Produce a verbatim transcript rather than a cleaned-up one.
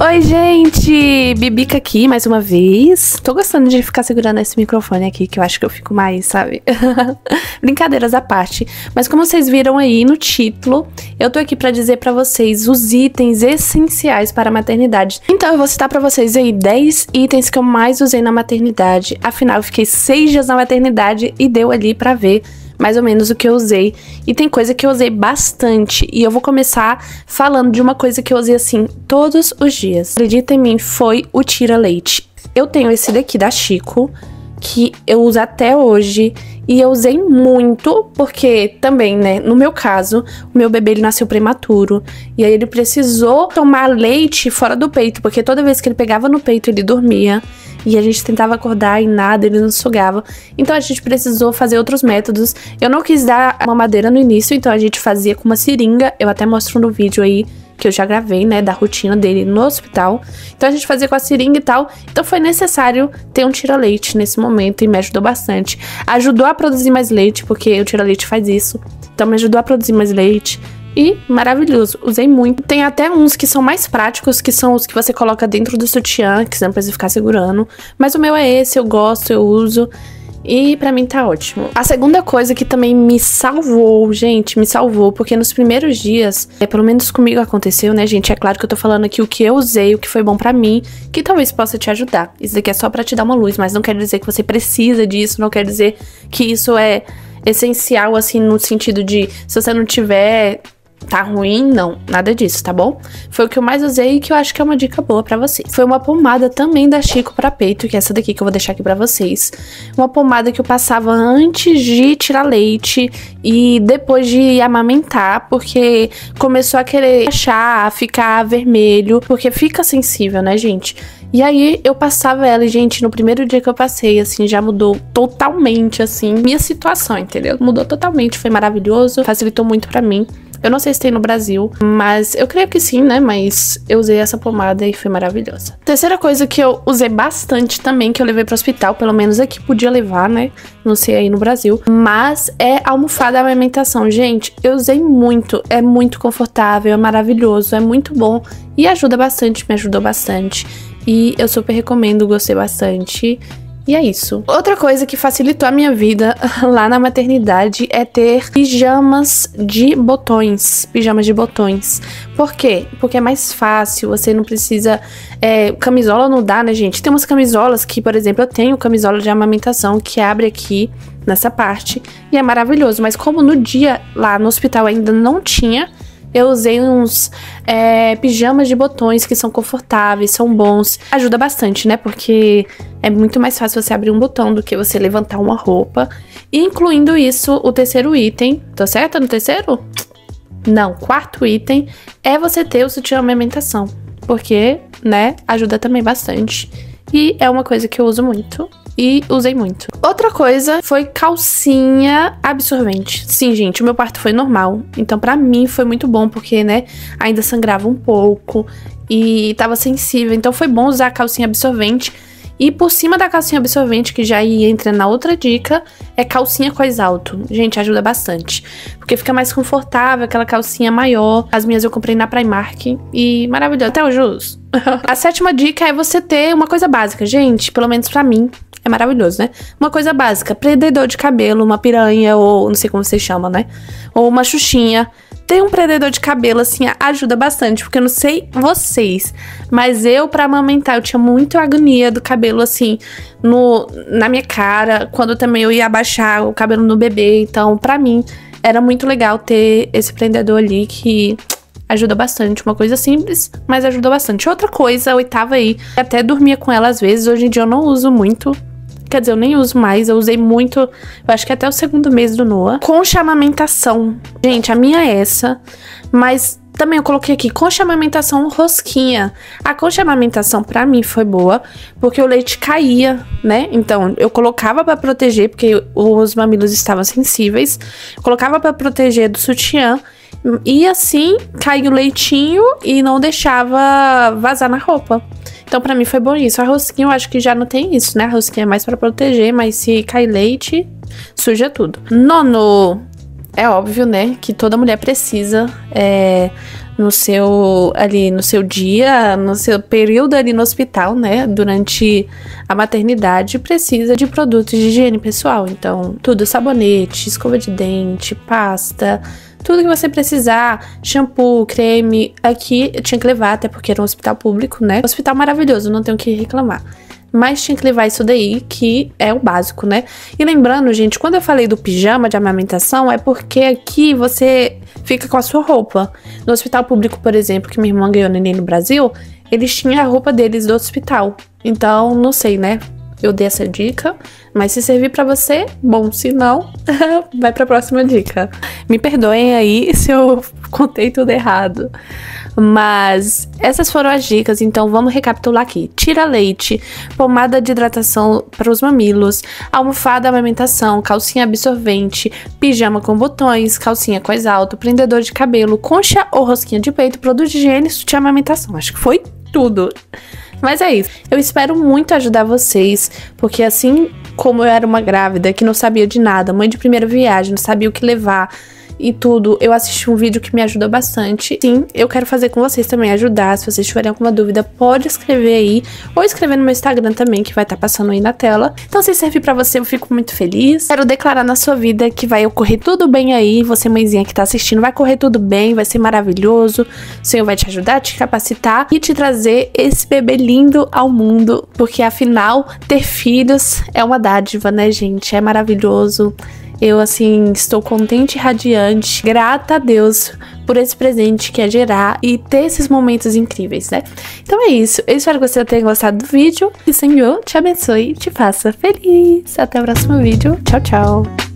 Oi, gente! Bibica aqui, mais uma vez. Tô gostando de ficar segurando esse microfone aqui, que eu acho que eu fico mais, sabe? Brincadeiras à parte. Mas como vocês viram aí no título, eu tô aqui pra dizer pra vocês os itens essenciais para a maternidade. Então eu vou citar pra vocês aí dez itens que eu mais usei na maternidade. Afinal, eu fiquei seis dias na maternidade e deu ali pra ver mais ou menos o que eu usei. E tem coisa que eu usei bastante. E eu vou começar falando de uma coisa que eu usei assim todos os dias. Acredita em mim, foi o tira-leite. Eu tenho esse daqui da Chico, que eu uso até hoje. E eu usei muito, porque também, né, no meu caso, o meu bebê ele nasceu prematuro. E aí ele precisou tomar leite fora do peito, porque toda vez que ele pegava no peito ele dormia. E a gente tentava acordar e nada, ele não sugava. Então a gente precisou fazer outros métodos. Eu não quis dar mamadeira no início, então a gente fazia com uma seringa. Eu até mostro no vídeo aí, que eu já gravei, né, da rotina dele no hospital. Então a gente fazia com a seringa e tal. Então foi necessário ter um tira-leite nesse momento e me ajudou bastante. Ajudou a produzir mais leite, porque o tira-leite faz isso. Então me ajudou a produzir mais leite. E maravilhoso, usei muito. Tem até uns que são mais práticos, que são os que você coloca dentro do sutiã, que você não precisa ficar segurando. Mas o meu é esse, eu gosto, eu uso. E pra mim tá ótimo. A segunda coisa que também me salvou, gente, me salvou, porque nos primeiros dias, é, pelo menos comigo aconteceu, né, gente? É claro que eu tô falando aqui o que eu usei, o que foi bom pra mim, que talvez possa te ajudar. Isso daqui é só pra te dar uma luz, mas não quer dizer que você precisa disso, não quer dizer que isso é essencial, assim, no sentido de, se você não tiver, tá ruim, não, nada disso, tá bom? Foi o que eu mais usei e que eu acho que é uma dica boa pra vocês. Foi uma pomada também da Chico pra peito, que é essa daqui que eu vou deixar aqui pra vocês. Uma pomada que eu passava antes de tirar leite e depois de amamentar, porque começou a querer achar, a ficar vermelho, porque fica sensível, né, gente? E aí eu passava ela e, gente, no primeiro dia que eu passei, assim, já mudou totalmente, assim, minha situação, entendeu? Mudou totalmente, foi maravilhoso, facilitou muito pra mim. Eu não sei se tem no Brasil, mas eu creio que sim, né? Mas eu usei essa pomada e foi maravilhosa. Terceira coisa que eu usei bastante também, que eu levei pro hospital, pelo menos aqui podia levar, né? Não sei aí no Brasil. Mas é a almofada da amamentação. Gente, eu usei muito. É muito confortável, é maravilhoso, é muito bom. E ajuda bastante, me ajudou bastante. E eu super recomendo, gostei bastante. E é isso. Outra coisa que facilitou a minha vida lá na maternidade é ter pijamas de botões. Pijamas de botões. Por quê? Porque é mais fácil, você não precisa... É, camisola não dá, né, gente? Tem umas camisolas que, por exemplo, eu tenho camisola de amamentação que abre aqui nessa parte e é maravilhoso. Mas como no dia lá no hospital ainda não tinha, eu usei uns é, pijamas de botões que são confortáveis, são bons. Ajuda bastante, né? Porque é muito mais fácil você abrir um botão do que você levantar uma roupa. E incluindo isso, o terceiro item... Tô certa no terceiro? Não, quarto item é você ter o sutiã amamentação. Porque, né, ajuda também bastante. E é uma coisa que eu uso muito. E usei muito. Outra coisa foi calcinha absorvente. Sim, gente, o meu parto foi normal. Então, pra mim, foi muito bom, porque, né, ainda sangrava um pouco e tava sensível. Então, foi bom usar a calcinha absorvente. E por cima da calcinha absorvente, que já ia entrar na outra dica, é calcinha cós alto. Gente, ajuda bastante. Porque fica mais confortável, aquela calcinha maior. As minhas eu comprei na Primark e maravilhoso. Até hoje eu uso. A sétima dica é você ter uma coisa básica. Gente, pelo menos pra mim, é maravilhoso, né? Uma coisa básica, prendedor de cabelo, uma piranha ou não sei como vocês chamam, né? Ou uma xuxinha. Ter um prendedor de cabelo, assim, ajuda bastante, porque eu não sei vocês, mas eu, pra amamentar, eu tinha muito agonia do cabelo, assim, no, na minha cara, quando também eu ia abaixar o cabelo no bebê. Então, pra mim, era muito legal ter esse prendedor ali que ajuda bastante. Uma coisa simples, mas ajuda bastante. Outra coisa, a oitava aí, até dormia com ela às vezes, hoje em dia eu não uso muito. Quer dizer, eu nem uso mais, eu usei muito, eu acho que até o segundo mês do Noah. Concha amamentação. Gente, a minha é essa, mas também eu coloquei aqui, concha amamentação rosquinha. A concha amamentação pra mim foi boa, porque o leite caía, né? Então, eu colocava pra proteger, porque os mamilos estavam sensíveis. Eu colocava pra proteger do sutiã. E assim, caía o leitinho e não deixava vazar na roupa. Então pra mim foi bom isso. A rosquinha eu acho que já não tem isso, né? A rosquinha é mais pra proteger, mas se cai leite, suja tudo. Nono, é óbvio, né, que toda mulher precisa é, no seu ali no seu dia, no seu período ali no hospital, né, durante a maternidade, precisa de produtos de higiene pessoal. Então, tudo, sabonete, escova de dente, pasta, tudo que você precisar, shampoo, creme, aqui eu tinha que levar, até porque era um hospital público, né? Hospital maravilhoso, não tenho o que reclamar. Mas tinha que levar isso daí, que é o básico, né? E lembrando, gente, quando eu falei do pijama de amamentação, é porque aqui você fica com a sua roupa. No hospital público, por exemplo, que minha irmã ganhou neném no Brasil, eles tinham a roupa deles do hospital. Então, não sei, né? Eu dei essa dica, mas se servir pra você, bom, se não, vai pra próxima dica. Me perdoem aí se eu contei tudo errado. Mas essas foram as dicas, então vamos recapitular aqui. Tira leite, pomada de hidratação para os mamilos, almofada amamentação, calcinha absorvente, pijama com botões, calcinha cois alto, prendedor de cabelo, concha ou rosquinha de peito, produto de higiene, sutiã amamentação. Acho que foi tudo. Mas é isso, eu espero muito ajudar vocês, porque assim como eu era uma grávida que não sabia de nada, mãe de primeira viagem, não sabia o que levar e tudo, eu assisti um vídeo que me ajudou bastante. Sim, eu quero fazer com vocês também, ajudar. Se vocês tiverem alguma dúvida, pode escrever aí, ou escrever no meu Instagram também, que vai estar passando aí na tela. Então, se servir pra você, eu fico muito feliz. Quero declarar na sua vida que vai ocorrer tudo bem aí, você mãezinha que tá assistindo, vai correr tudo bem, vai ser maravilhoso. O Senhor vai te ajudar, te capacitar e te trazer esse bebê lindo ao mundo, porque afinal, ter filhos é uma dádiva, né, gente? É maravilhoso. Eu, assim, estou contente e radiante, grata a Deus por esse presente que é gerar e ter esses momentos incríveis, né? Então é isso. Eu espero que você tenha gostado do vídeo. Que o Senhor te abençoe e te faça feliz. Até o próximo vídeo. Tchau, tchau.